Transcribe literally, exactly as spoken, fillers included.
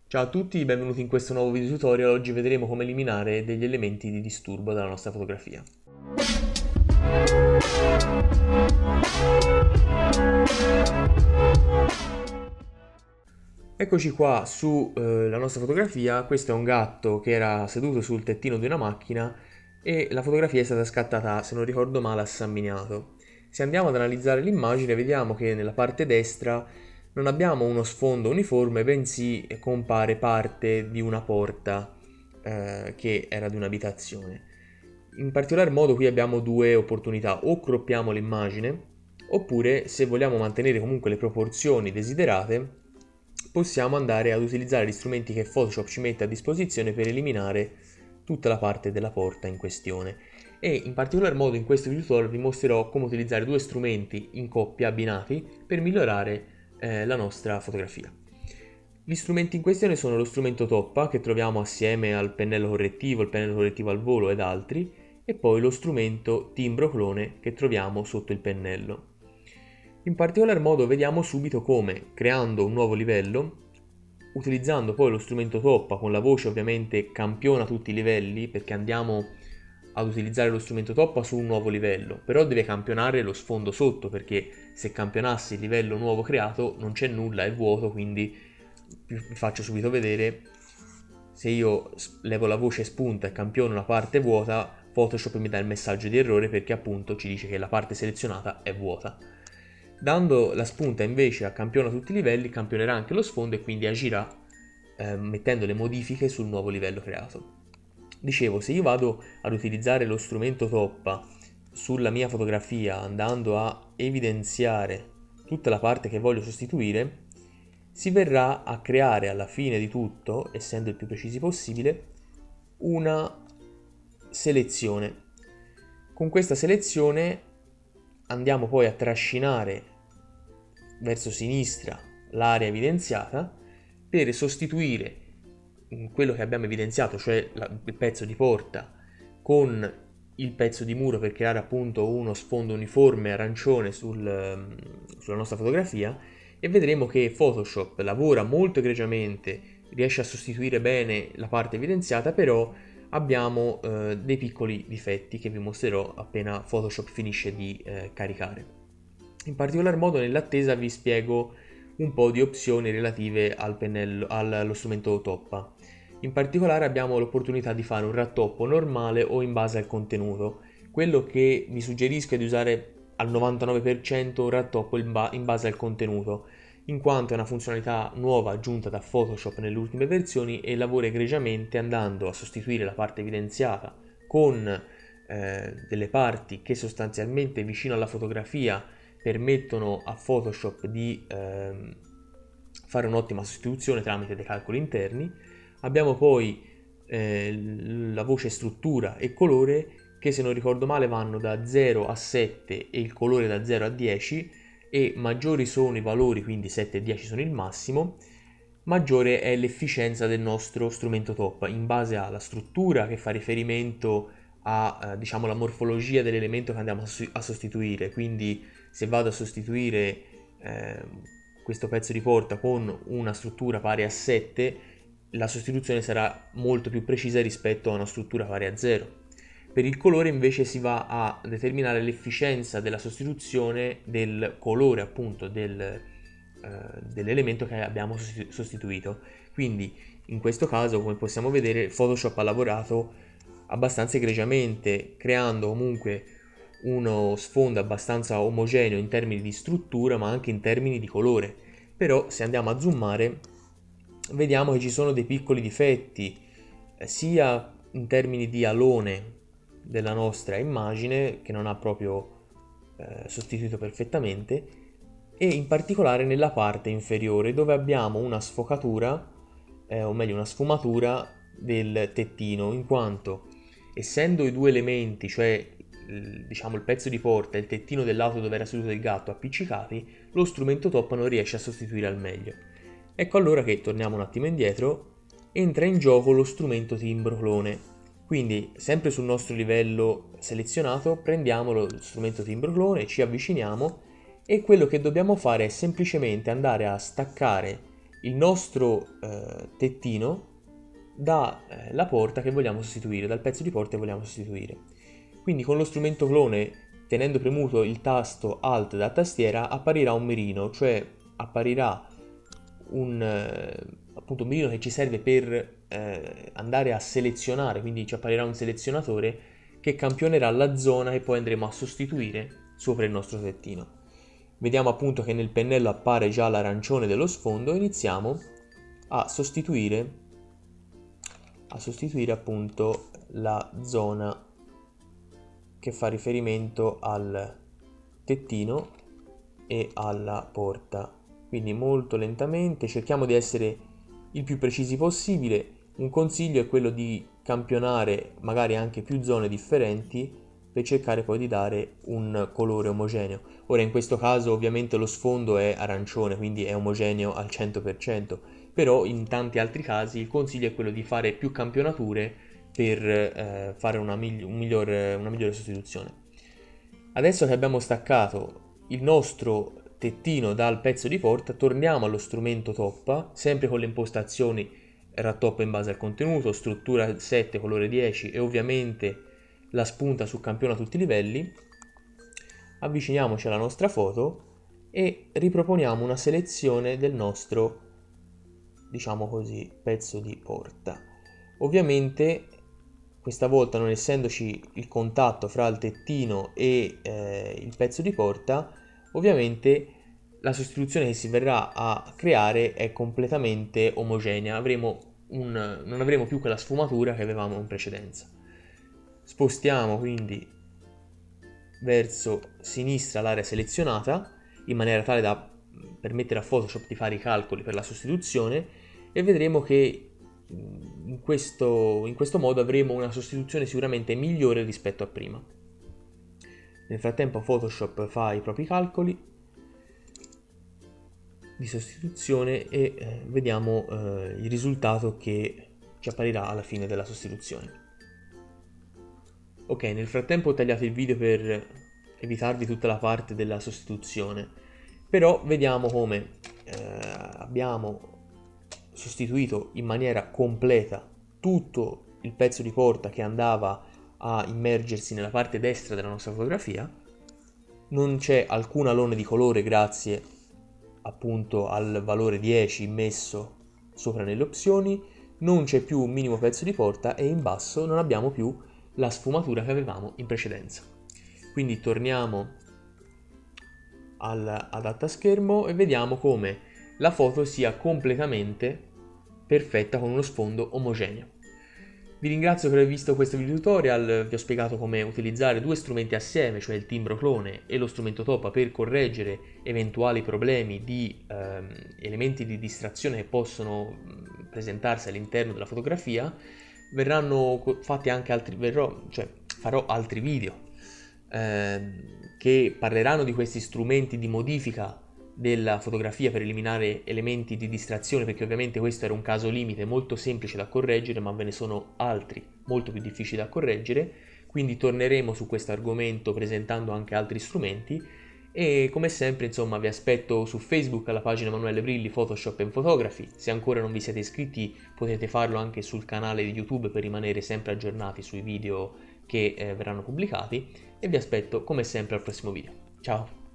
Ciao a tutti, benvenuti in questo nuovo video tutorial. Oggi vedremo come eliminare degli elementi di disturbo dalla nostra fotografia. Eccoci qua sulla eh, nostra fotografia. Questo è un gatto che era seduto sul tettino di una macchina e la fotografia è stata scattata, se non ricordo male, a San Miniato. Se andiamo ad analizzare l'immagine vediamo che nella parte destra non abbiamo uno sfondo uniforme, bensì compare parte di una porta eh, che era di un'abitazione. In particolar modo qui abbiamo due opportunità: o croppiamo l'immagine, oppure, se vogliamo mantenere comunque le proporzioni desiderate, possiamo andare ad utilizzare gli strumenti che Photoshop ci mette a disposizione per eliminare tutta la parte della porta in questione. E in particolar modo in questo video tutorial vi mostrerò come utilizzare due strumenti in coppia abbinati per migliorare eh, la nostra fotografia. Gli strumenti in questione sono lo strumento toppa, che troviamo assieme al pennello correttivo, il pennello correttivo al volo ed altri, e poi lo strumento timbro clone che troviamo sotto il pennello. In particolar modo vediamo subito come, creando un nuovo livello, utilizzando poi lo strumento toppa, con la voce ovviamente campiona tutti i livelli, perché andiamo ad utilizzare lo strumento toppa su un nuovo livello, però deve campionare lo sfondo sotto, perché se campionassi il livello nuovo creato non c'è nulla, è vuoto. Quindi vi faccio subito vedere: se io levo la voce spunta e campiono una parte vuota, Photoshop mi dà il messaggio di errore, perché appunto ci dice che la parte selezionata è vuota. Dando la spunta invece a campiona tutti i livelli, campionerà anche lo sfondo e quindi agirà eh, mettendo le modifiche sul nuovo livello creato. Dicevo, se io vado ad utilizzare lo strumento toppa sulla mia fotografia, andando a evidenziare tutta la parte che voglio sostituire, si verrà a creare alla fine di tutto, essendo il più precisi possibile, una selezione. Con questa selezione andiamo poi a trascinare verso sinistra l'area evidenziata per sostituire quello che abbiamo evidenziato, cioè il pezzo di porta, con il pezzo di muro, per creare appunto uno sfondo uniforme arancione sul, sulla nostra fotografia. E vedremo che Photoshop lavora molto egregiamente, riesce a sostituire bene la parte evidenziata, però abbiamo eh, dei piccoli difetti che vi mostrerò appena Photoshop finisce di eh, caricare. In particolar modo nell'attesa vi spiego un po' di opzioni relative al pennello, allo strumento toppa. In particolare abbiamo l'opportunità di fare un rattoppo normale o in base al contenuto. Quello che vi suggerisco è di usare al novantanove per cento un rattoppo in, ba in base al contenuto, in quanto è una funzionalità nuova aggiunta da Photoshop nelle ultime versioni e lavora egregiamente, andando a sostituire la parte evidenziata con eh, delle parti che sostanzialmente vicino alla fotografia permettono a Photoshop di eh, fare un'ottima sostituzione tramite dei calcoli interni. Abbiamo poi eh, la voce struttura e colore, che se non ricordo male vanno da zero a sette e il colore da zero a dieci, e maggiori sono i valori, quindi sette e dieci sono il massimo, maggiore è l'efficienza del nostro strumento toppa, in base alla struttura che fa riferimento a eh, diciamo la morfologia dell'elemento che andiamo a sostituire. Quindi se vado a sostituire eh, questo pezzo di porta con una struttura pari a sette, la sostituzione sarà molto più precisa rispetto a una struttura pari a zero. Per il colore invece si va a determinare l'efficienza della sostituzione del colore, appunto del, eh, dell'elemento che abbiamo sostituito. Quindi in questo caso, come possiamo vedere, Photoshop ha lavorato abbastanza egregiamente, creando comunque uno sfondo abbastanza omogeneo in termini di struttura, ma anche in termini di colore. Però se andiamo a zoomare vediamo che ci sono dei piccoli difetti, eh, sia in termini di alone della nostra immagine, che non ha proprio eh, sostituito perfettamente, e in particolare nella parte inferiore, dove abbiamo una sfocatura, eh, o meglio una sfumatura del tettino, in quanto essendo i due elementi, cioè il, diciamo il pezzo di porta e il tettino dell'auto dove era seduto il gatto, appiccicati, lo strumento toppa non riesce a sostituire al meglio. Ecco allora che, torniamo un attimo indietro, entra in gioco lo strumento timbro clone. Quindi sempre sul nostro livello selezionato prendiamo lo strumento timbro clone, ci avviciniamo, e quello che dobbiamo fare è semplicemente andare a staccare il nostro eh, tettino dalla eh, porta che vogliamo sostituire, dal pezzo di porta che vogliamo sostituire. Quindi con lo strumento clone, tenendo premuto il tasto Alt da tastiera, apparirà un mirino, cioè apparirà un, eh, appunto un mirino che ci serve per eh, andare a selezionare, quindi ci apparirà un selezionatore che campionerà la zona che poi andremo a sostituire sopra il nostro tettino. Vediamo appunto che nel pennello appare già l'arancione dello sfondo e iniziamo a sostituire, a sostituire appunto la zona che fa riferimento al tettino e alla porta. Quindi molto lentamente, cerchiamo di essere il più precisi possibile. Un consiglio è quello di campionare magari anche più zone differenti per cercare poi di dare un colore omogeneo. Ora in questo caso ovviamente lo sfondo è arancione, quindi è omogeneo al cento per cento, però in tanti altri casi il consiglio è quello di fare più campionature per eh, fare una, migli- un migliore, una migliore sostituzione. Adesso che abbiamo staccato il nostro tettino dal pezzo di porta, torniamo allo strumento toppa, sempre con le impostazioni rattoppa in base al contenuto, struttura sette, colore dieci e ovviamente la spunta su campione a tutti i livelli. Avviciniamoci alla nostra foto e riproponiamo una selezione del nostro, diciamo così, pezzo di porta. Ovviamente questa volta, non essendoci il contatto fra il tettino e eh, il pezzo di porta, ovviamente la sostituzione che si verrà a creare è completamente omogenea, avremo un, non avremo più quella sfumatura che avevamo in precedenza. Spostiamo quindi verso sinistra l'area selezionata in maniera tale da permettere a Photoshop di fare i calcoli per la sostituzione e vedremo che in questo, in questo modo avremo una sostituzione sicuramente migliore rispetto a prima. Nel frattempo Photoshop fa i propri calcoli di sostituzione e eh, vediamo eh, il risultato che ci apparirà alla fine della sostituzione. Ok, nel frattempo ho tagliato il video per evitarvi tutta la parte della sostituzione, però vediamo come eh, abbiamo sostituito in maniera completa tutto il pezzo di porta che andava a immergersi nella parte destra della nostra fotografia. Non c'è alcun alone di colore grazie appunto al valore dieci immesso sopra nelle opzioni, non c'è più un minimo pezzo di porta e in basso non abbiamo più la sfumatura che avevamo in precedenza. Quindi torniamo al adatta-schermo e vediamo come la foto sia completamente perfetta con uno sfondo omogeneo. Vi ringrazio per aver visto questo video tutorial, vi ho spiegato come utilizzare due strumenti assieme, cioè il timbro clone e lo strumento toppa, per correggere eventuali problemi di ehm, elementi di distrazione che possono presentarsi all'interno della fotografia. Verranno fatti anche altri, verrò, cioè farò altri video ehm, che parleranno di questi strumenti di modifica della fotografia per eliminare elementi di distrazione, perché ovviamente questo era un caso limite molto semplice da correggere, ma ve ne sono altri molto più difficili da correggere, quindi torneremo su questo argomento presentando anche altri strumenti e come sempre insomma vi aspetto su Facebook alla pagina Emanuele Brilli Photoshop and Photography. Se ancora non vi siete iscritti potete farlo anche sul canale di YouTube per rimanere sempre aggiornati sui video che eh, verranno pubblicati e vi aspetto come sempre al prossimo video. Ciao!